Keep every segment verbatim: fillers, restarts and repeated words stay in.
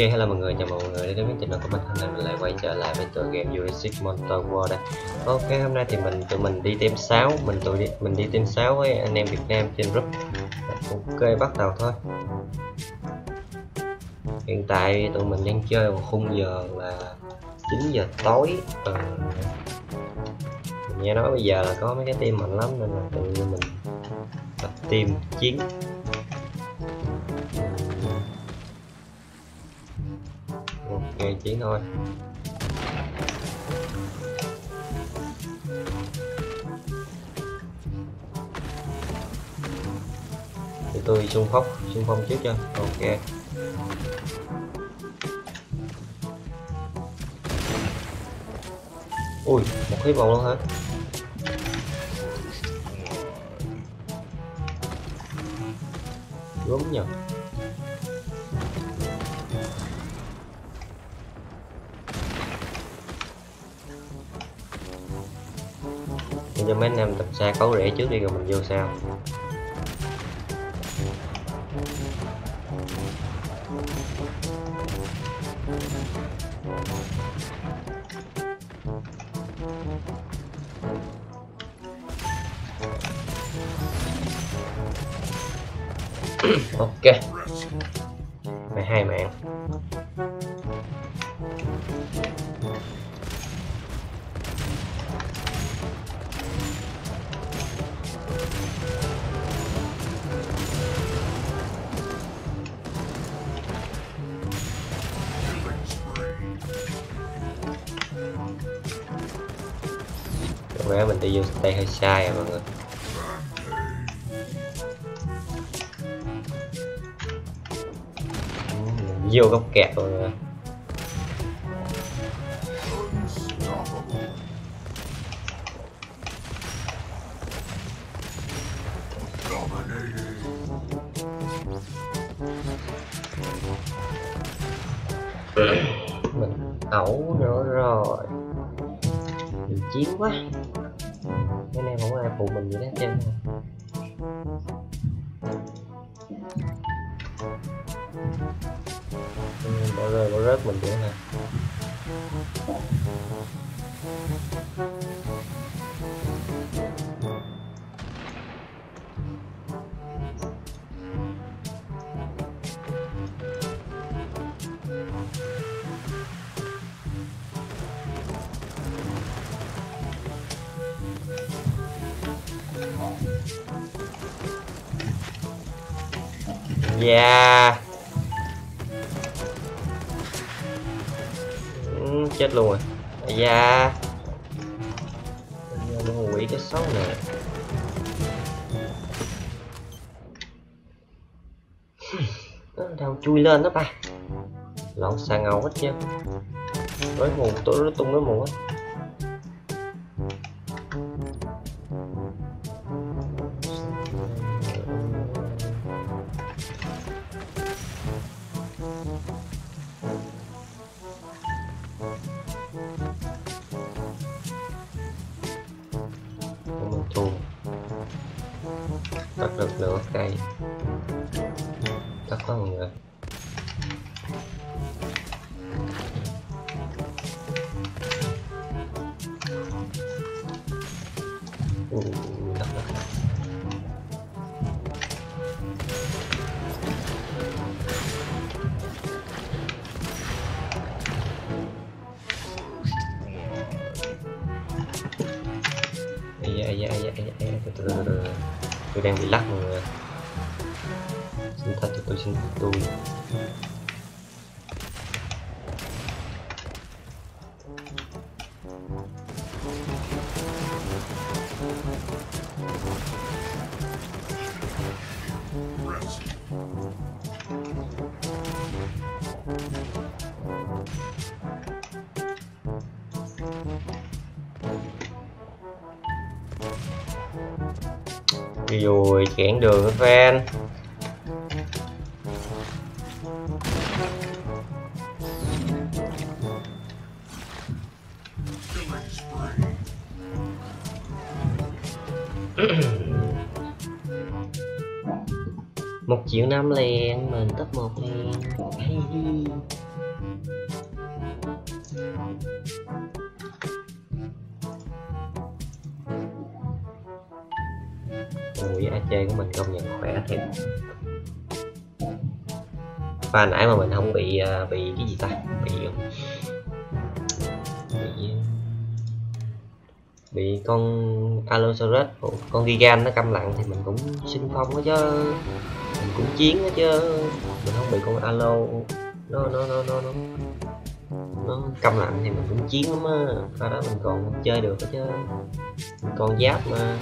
hello mọi người, chào mọi người đến với channel của mình. Hôm nay mình lại quay trở lại với tựa game Jurassic Monster World đây. Ok, hôm nay thì mình tụi mình đi team sáu, mình tụi đi mình đi team sáu với anh em Việt Nam trên group. Ok, bắt đầu thôi. Hiện tại tụi mình đang chơi vào khung giờ là chín giờ tối. Ờ, mình nghe nói bây giờ là có mấy cái team mạnh lắm nên là tụi mình tập team chiến. Ok, chiến thôi. Thì tôi xung phong xung phong trước cho. Ok. Ui, một cái vòng luôn hả? Đúng nhờ. Để cho mấy anh em tập xa cấu rễ trước đi rồi mình vô sao. Ok, mười hai mạng. Có vẻ mình đi vô đây hơi sai à mọi người. Mình vô góc kẹt rồi nè. Mình ẩu nữa rồi, mình chiến quá, cái này không có ai phụ mình gì hết trơn. Bỏ rơi bỏ rớt mình nữa nè. Yeah. Ừ, chết luôn rồi. Yeah. Nó quỷ cái xấu nè. Nó đâu chui lên đó ba. Lộn xà ngầu hết chứ. Rối mù, tôi nó tung rối mù á. Thua, bắt được nửa cây, tất có mọi người. Ừ, đập đất. Ây da, ây da, ây da, ây da, ây da, từ từ từ từ. Tôi đang bị lắc mọi người. Xin thật cho tôi, xin thật tôi. Đi rồi, cản đường với fan. Một triệu năm liền, mình top một liền. Hay đi. Ui, a chê của mình công nhận khỏe thiệt. Và nãy mà mình không bị bị cái gì ta, bị bị bị con Allosaurus, con Gigan nó câm lặng thì mình cũng xinh phong đó chứ, mình cũng chiến đó chứ, mình không bị con Allo nó nó nó nó nó nó câm lặng thì mình cũng chiến lắm á. Qua đó mình còn chơi được đó chứ, mình còn giáp mà.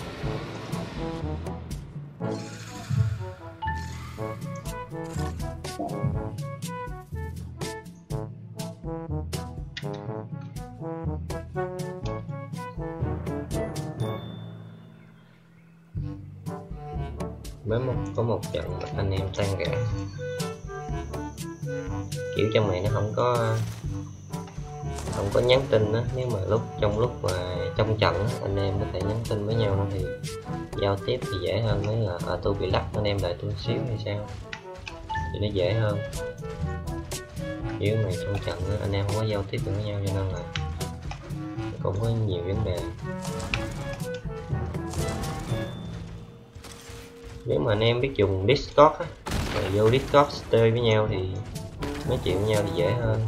Mới một có một trận anh em tan rã, kiểu trong này nó không có không có nhắn tin đó. Nếu mà lúc trong lúc mà trong trận đó, anh em có thể nhắn tin với nhau thì giao tiếp thì dễ hơn. Nếu là à, tôi bị lắc anh em đợi tôi xíu hay sao thì nó dễ hơn. Kiểu này trong trận đó, anh em không có giao tiếp được với nhau cho nên là cũng có nhiều vấn đề. Nếu mà anh em biết dùng Discord á, rồi vô Discord chơi với nhau thì nói chuyện với nhau thì dễ hơn.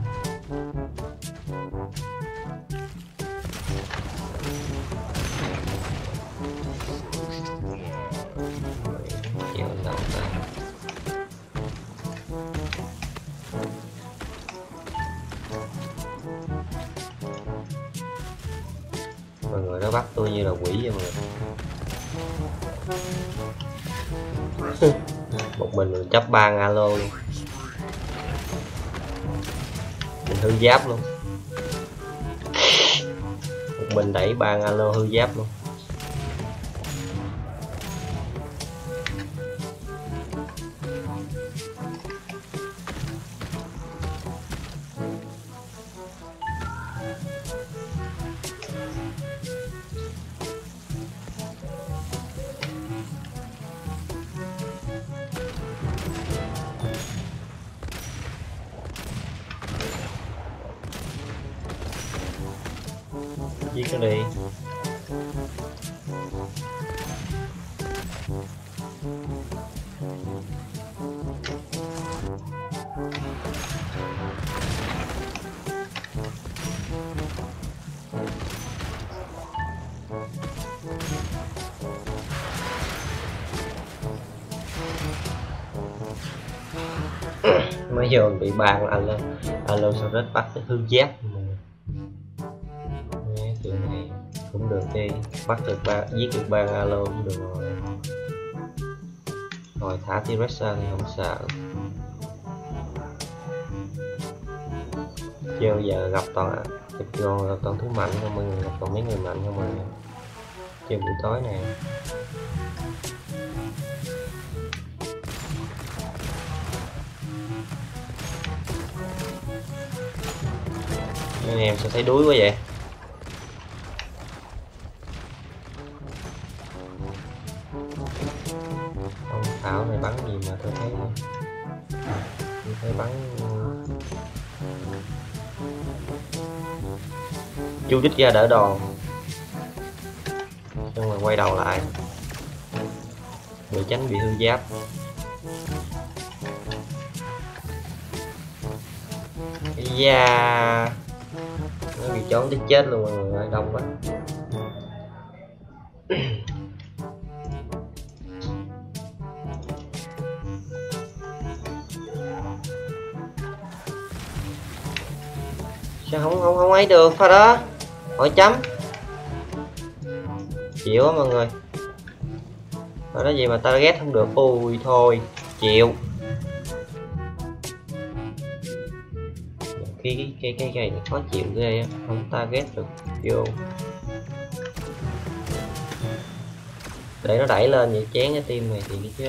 Chịu đầu ta. Mọi người nó bắt tôi như là quỷ vậy mọi người. Một mình mình chấp ba alo luôn, mình hư giáp luôn, một mình đẩy ba alo hư giáp luôn. Giết nó đi. Mới vô bị bàn alo alo sao rất bắt cái hư giáp. Chuyện này cũng được đi, bắt được ba, giết được ba alo cũng được rồi. Rồi thả T-Rex ra thì không sợ. Chứ bây giờ gặp toàn gặp toàn, gặp toàn thứ mạnh không mọi người, gặp toàn mấy người mạnh không mọi người. Chơi buổi tối này. Anh em sẽ thấy đuối quá vậy. Con pháo này bắn gì mà tôi thấy tôi thấy bắn chu đích ra đỡ đòn xong rồi quay đầu lại để tránh bị hư giáp. Da nó bị trốn tới chết luôn mọi người ơi, đông quá. Sao không không không ấy được pha đó, hỏi chấm chịu á mọi người. Pha đó gì mà ta ghét không được, ui thôi chịu. Cái cái cái cái cái này khó chịu ghê á, không ta ghét được vô. Để nó đẩy lên vậy chén cái tim này thì chứ.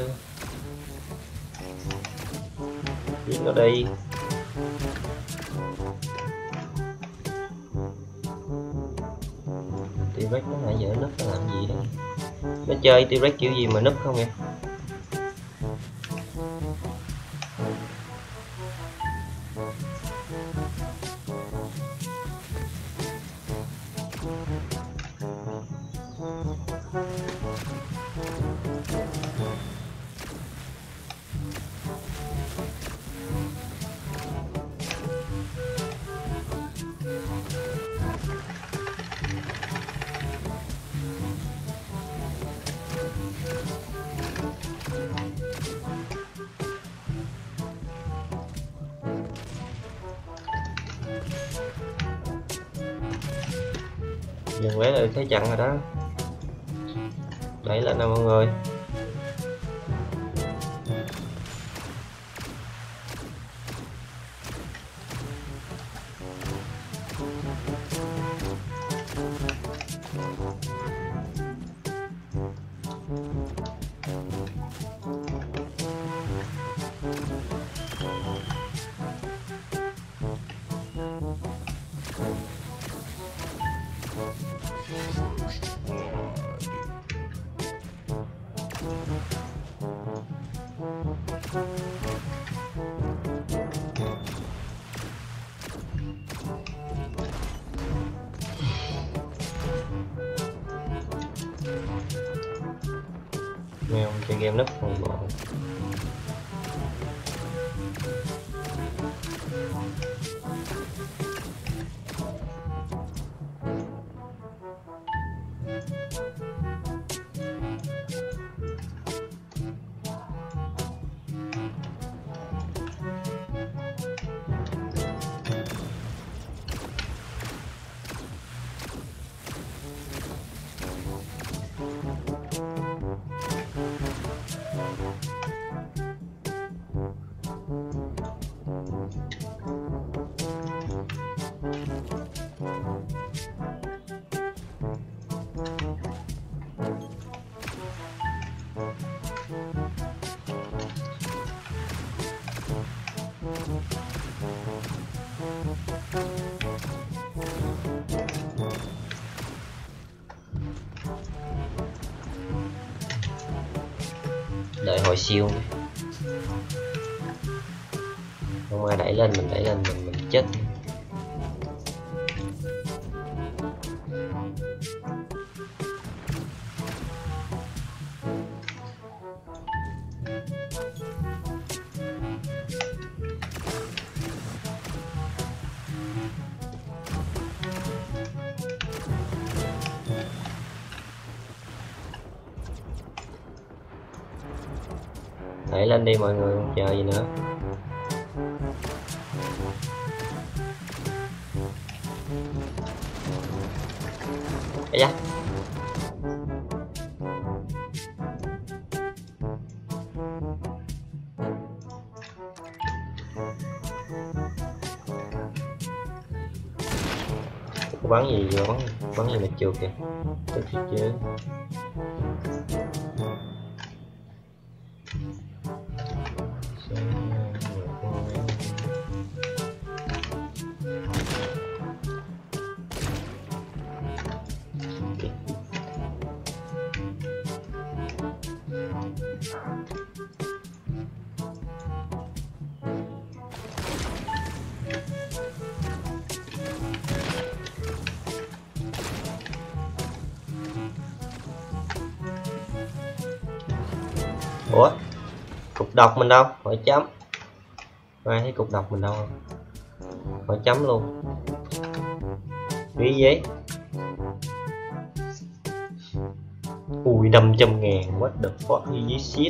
Giết nó đi. T-Rex nó nãy giờ núp nó làm gì đâu. Nó chơi T-Rex kiểu gì mà núp không vậy? Dừng vé là thấy chặn rồi đó, đẩy lên nè mọi người. Mèo chơi game nấp phòng bộ. Đợi hồi siêu, không ai đẩy lên, mình đẩy lên mình mình chết. Đẩy lên đi mọi người, không chờ gì nữa. Ây da. Có bắn gì vô, bắn, bắn gì mà trượt kìa. Tức chứ. Ủa, cục độc mình đâu? Hỏi chấm. Ai thấy cục độc mình đâu không? Hỏi chấm luôn. Quý giấy. Ui, năm trăm ngàn, what the fuck is this shit?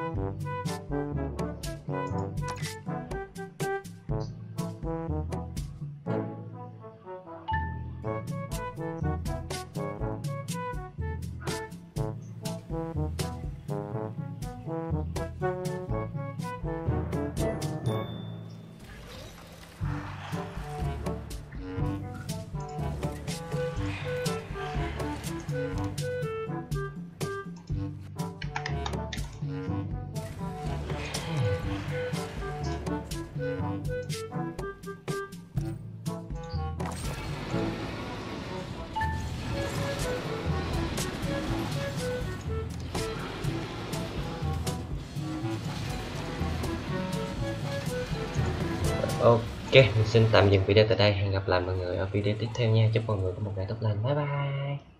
Ok, mình xin tạm dừng video tại đây. Hẹn gặp lại mọi người ở video tiếp theo nha. Chúc mọi người có một ngày tốt lành. Bye bye.